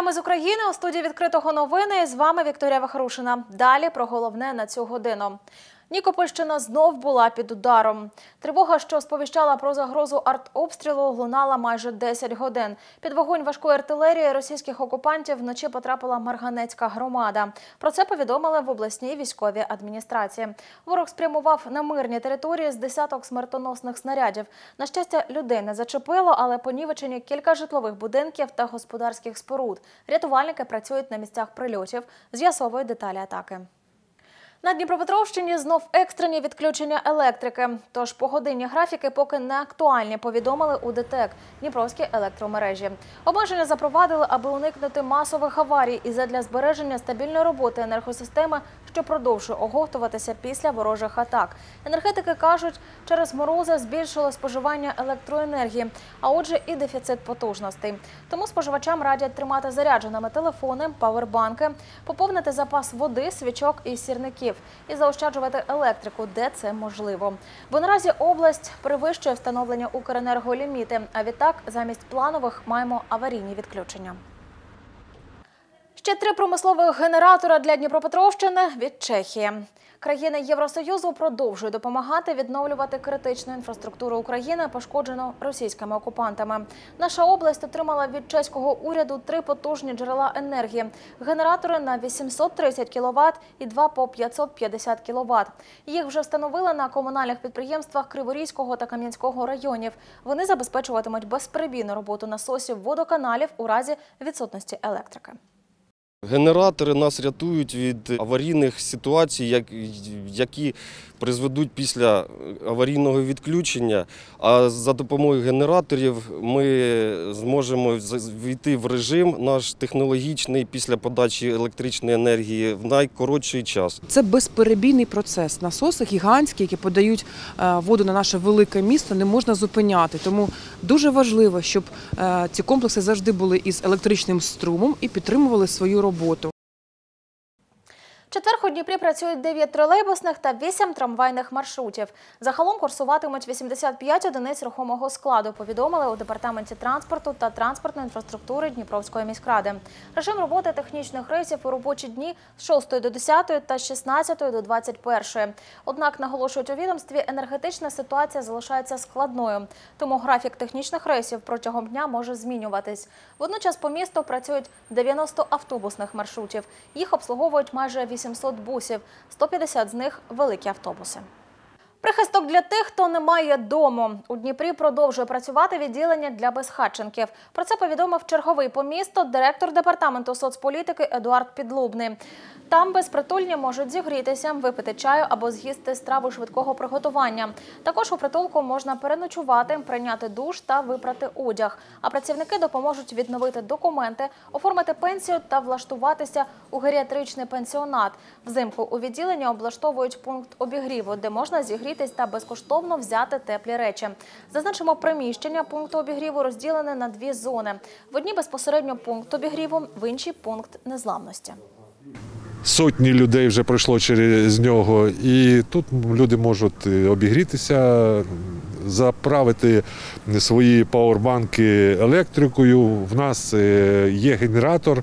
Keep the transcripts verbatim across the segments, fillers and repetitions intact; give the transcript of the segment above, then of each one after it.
Вітаємо з України. У студії «Відкритого новини». З вами Вікторія Вахрушина. Далі про головне на цю годину. Нікопольщина знов була під ударом. Тривога, що сповіщала про загрозу артобстрілу, лунала майже десять годин. Під вогонь важкої артилерії російських окупантів вночі потрапила Марганецька громада. Про це повідомили в обласній військовій адміністрації. Ворог спрямував на мирні території з десяток смертоносних снарядів. На щастя, людей не зачепило, але понівечені кілька житлових будинків та господарських споруд. Рятувальники працюють на місцях прильотів, з'ясовують деталі атаки. На Дніпропетровщині знов екстрені відключення електрики. Тож погодинні графіки поки не актуальні, повідомили у ДТЕК – Дніпровські електромережі. Обмеження запровадили, аби уникнути масових аварій і задля збереження стабільної роботи енергосистеми, що продовжує оговтуватися після ворожих атак. Енергетики кажуть, через морози збільшило споживання електроенергії, а отже і дефіцит потужностей. Тому споживачам радять тримати зарядженими телефони, павербанки, поповнити запас води, свічок і сірників і заощаджувати електрику, де це можливо. Бо наразі область перевищує встановлення Укренерголіміти, а відтак замість планових маємо аварійні відключення. Ще три промислових генератора для Дніпропетровщини від Чехії. Країни Євросоюзу продовжують допомагати відновлювати критичну інфраструктуру України, пошкоджену російськими окупантами. Наша область отримала від чеського уряду три потужні джерела енергії. Генератори на вісімсот тридцять кіловат і два по п'ятсот п'ятдесят кіловат. Їх вже встановили на комунальних підприємствах Криворізького та Кам'янського районів. Вони забезпечуватимуть безперебійну роботу насосів водоканалів у разі відсутності електрики. Генератори нас рятують від аварійних ситуацій, які призведуть після аварійного відключення. А за допомогою генераторів ми зможемо війти в режим наш технологічний після подачі електричної енергії в найкоротший час. Це безперебійний процес. Насоси гігантські, які подають воду на наше велике місто, не можна зупиняти. Тому дуже важливо, щоб ці комплекси завжди були із електричним струмом і підтримували свою роботу. В четвер у Дніпрі працюють дев'ять тролейбусних та вісім трамвайних маршрутів. Загалом курсуватимуть вісімдесят п'ять одиниць рухомого складу, повідомили у Департаменті транспорту та транспортної інфраструктури Дніпровської міськради. Режим роботи технічних рейсів у робочі дні з шостої до десятої та з шістнадцятої до двадцять першої. Однак, наголошують у відомстві, енергетична ситуація залишається складною. Тому графік технічних рейсів протягом дня може змінюватись. Водночас по місту працюють дев'яносто автобусних маршрутів. Їх обслуговують майже вісімсот бусів, сто п'ятдесят з них – великі автобуси. Прихисток для тих, хто не має дому. У Дніпрі продовжує працювати відділення для безхатченків. Про це повідомив черговий по місту директор департаменту соцполітики Едуард Підлубний. Там безпритульні можуть зігрітися, випити чаю або з'їсти страву швидкого приготування. Також у притулку можна переночувати, прийняти душ та випрати одяг. А працівники допоможуть відновити документи, оформити пенсію та влаштуватися у геріатричний пенсіонат. Взимку у відділенні облаштовують пункт обігріву, де можна зігрітись та безкоштовно взяти теплі речі. Зазначимо, приміщення пункту обігріву розділене на дві зони. В одній безпосередньо пункт обігріву, в іншій пункт незламності. Сотні людей вже пройшло через нього, і тут люди можуть обігрітися, заправити свої пауербанки електрикою. В нас є генератор.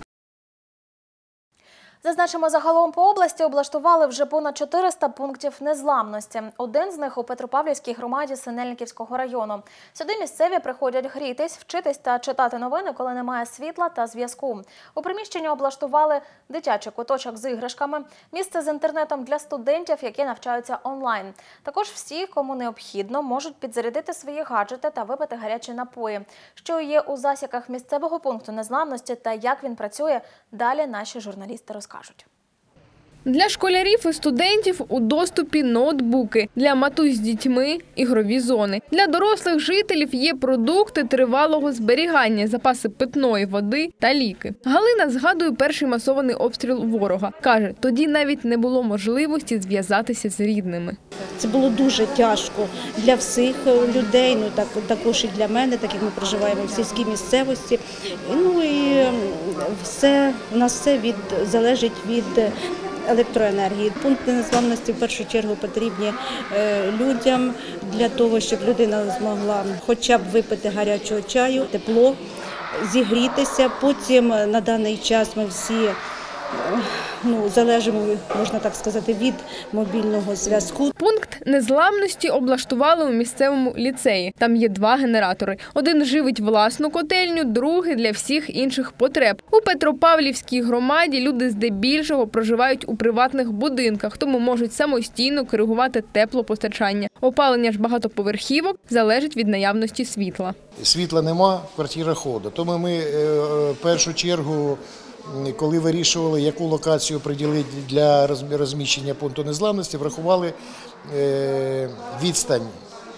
Зазначимо, загалом по області облаштували вже понад чотириста пунктів незламності. Один з них у Петропавлівській громаді Синельниківського району. Сюди місцеві приходять грітись, вчитись та читати новини, коли немає світла та зв'язку. У приміщенні облаштували дитячий куточок з іграшками, місце з інтернетом для студентів, які навчаються онлайн. Також всі, кому необхідно, можуть підзарядити свої гаджети та випити гарячі напої. Що є у засіках місцевого пункту незламності та як він працює, далі наші журналісти розкажуть. Для школярів і студентів у доступі ноутбуки, для матусь з дітьми – ігрові зони. Для дорослих жителів є продукти тривалого зберігання, запаси питної води та ліки. Галина згадує перший масований обстріл ворога. Каже, тоді навіть не було можливості зв'язатися з рідними. Це було дуже тяжко для всіх людей, ну так також і для мене, так як ми проживаємо в сільській місцевості. Ну і все, у нас все від, залежить від електроенергії. Пункти незламності в першу чергу потрібні людям для того, щоб людина змогла хоча б випити гарячого чаю, тепло, зігрітися. Потім на даний час ми всі ну, залежимо, можна так сказати, від мобільного зв'язку. Пункт незламності облаштували у місцевому ліцеї. Там є два генератори. Один живить власну котельню, другий – для всіх інших потреб. У Петропавлівській громаді люди здебільшого проживають у приватних будинках, тому можуть самостійно коригувати теплопостачання. Опалення ж багатоповерхівок залежить від наявності світла. Світла нема, квартира ходу. Тому ми в першу чергу, коли вирішували, яку локацію приділити для розміщення пункту незламності, врахували відстань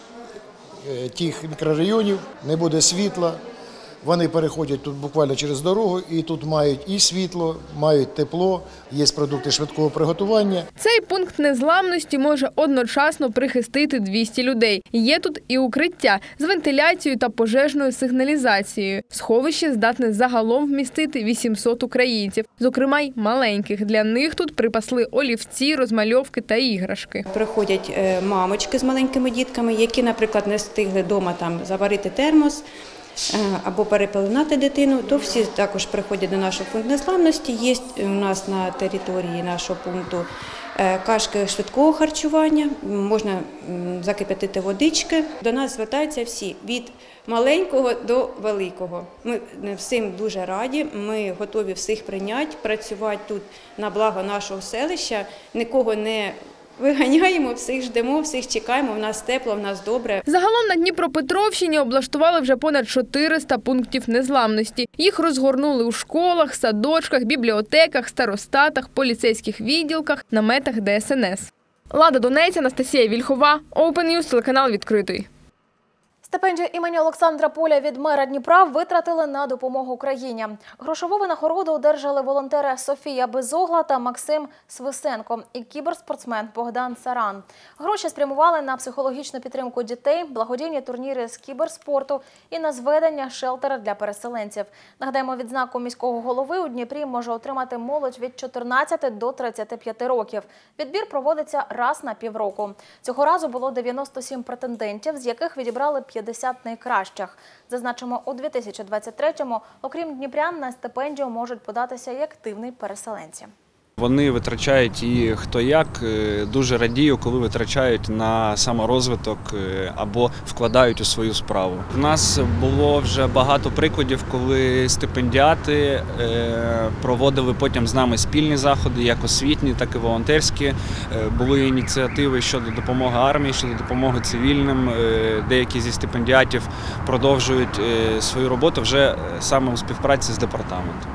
тих мікрорайонів, не буде світла, вони переходять тут буквально через дорогу і тут мають і світло, мають тепло, є продукти швидкого приготування. Цей пункт незламності може одночасно прихистити двісті людей. Є тут і укриття з вентиляцією та пожежною сигналізацією. Сховище здатне загалом вмістити вісімсот українців, зокрема й маленьких. Для них тут припасли олівці, розмальовки та іграшки. Приходять мамочки з маленькими дітками, які, наприклад, не встигли вдома там заварити термос або перепеленати дитину, то всі також приходять до нашого пункту незламності. Є у нас на території нашого пункту кашки швидкого харчування, можна закип'ятити водички. До нас звертаються всі, від маленького до великого. Ми всім дуже раді, ми готові всіх прийняти, працювати тут на благо нашого селища, нікого не виганяємо, всіх ждемо, всіх чекаємо, в нас тепло, в нас добре. Загалом на Дніпропетровщині облаштували вже понад чотириста пунктів незламності. Їх розгорнули у школах, садочках, бібліотеках, старостатах, поліцейських відділках, наметах Де Ес Ен Ес. Лада Донець, Анастасія Вільхова, Open News, телеканал «Відкритий». Стипендію імені Олександра Поля від мера Дніпра витратили на допомогу Україні. Грошову винагороду одержали волонтери Софія Безогла та Максим Свисенко і кіберспортсмен Богдан Саран. Гроші спрямували на психологічну підтримку дітей, благодійні турніри з кіберспорту і на зведення шелтера для переселенців. Нагадаємо, відзнаку міського голови у Дніпрі може отримати молодь від чотирнадцяти до тридцяти п'яти років. Відбір проводиться раз на півроку. Цього разу було дев'яносто сім претендентів, з яких відібрали п'ятдесят найкращих. Зазначимо, у дві тисячі двадцять третьому, окрім дніпрян, на стипендію можуть податися і активні переселенці. Вони витрачають і хто як, дуже радію, коли витрачають на саморозвиток або вкладають у свою справу. У нас було вже багато прикладів, коли стипендіати проводили потім з нами спільні заходи, як освітні, так і волонтерські. Були ініціативи щодо допомоги армії, щодо допомоги цивільним. Деякі зі стипендіатів продовжують свою роботу вже саме у співпраці з департаментом.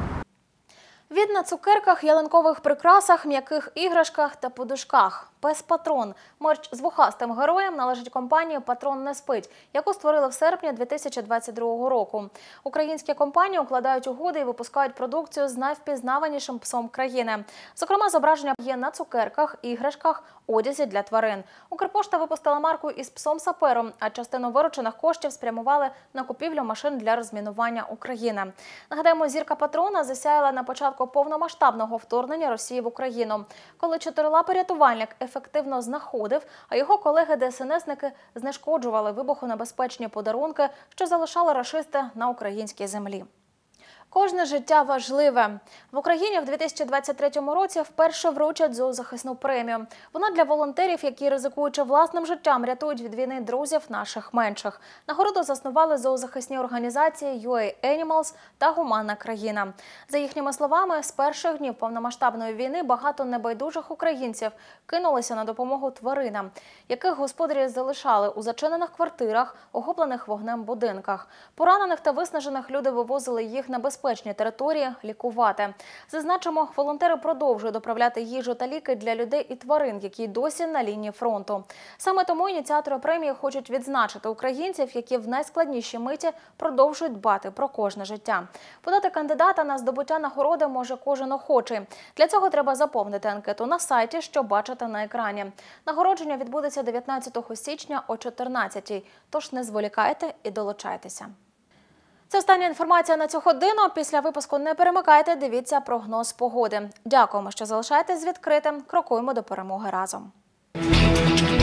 Від на цукерках, ялинкових прикрасах, м'яких іграшках та подушках. Пес-патрон. Мерч з вухастим героєм належить компанії «Патрон не спить», яку створили в серпні дві тисячі двадцять другого року. Українські компанії укладають угоди і випускають продукцію з найвпізнаванішим псом країни. Зокрема, зображення є на цукерках, іграшках, одязі для тварин. Укрпошта випустила марку із псом-сапером, а частину виручених коштів спрямували на купівлю машин для розмінування України. Нагадаємо, зірка Патрона засяяла на початку повномасштабного вторгнення Росії в Україну, коли чотирилапий рятувальник ефективно знаходив, а його колеги-Де Ес Ен Есники знешкоджували вибухонебезпечні подарунки, що залишали рашисти на українській землі. Кожне життя важливе. В Україні в дві тисячі двадцять третьому році вперше вручать зоозахисну премію. Вона для волонтерів, які, ризикуючи власним життям, рятують від війни друзів наших менших. Нагороду заснували зоозахисні організації ю ей Animals та Гуманна країна. За їхніми словами, з перших днів повномасштабної війни багато небайдужих українців кинулися на допомогу тваринам, яких господарі залишали у зачинених квартирах, охоплених вогнем будинках. Поранених та виснажених люди вивозили їх на безпечні безпечні території лікувати. Зазначимо, волонтери продовжують доправляти їжу та ліки для людей і тварин, які досі на лінії фронту. Саме тому ініціатори премії хочуть відзначити українців, які в найскладніші миті продовжують дбати про кожне життя. Подати кандидата на здобуття нагороди може кожен охочий. Для цього треба заповнити анкету на сайті, що бачите на екрані. Нагородження відбудеться дев'ятнадцятого січня о чотирнадцятій. Тож не зволікайте і долучайтеся. Це остання інформація на цю годину. Після випуску не перемикайте, дивіться прогноз погоди. Дякуємо, що залишаєтесь з відкритим. Крокуємо до перемоги разом.